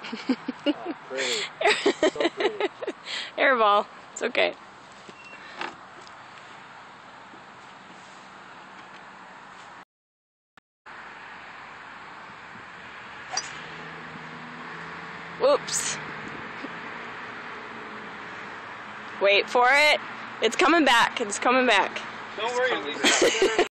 Oh, pretty. So pretty. Airball. It's okay. Whoops. Wait for it. It's coming back. It's coming back. Don't worry.